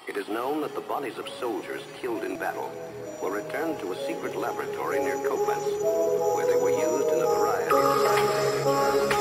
It is known that the bodies of soldiers killed in battle were returned to a secret laboratory near Koblenz, where they were used in a variety of scientific experiments.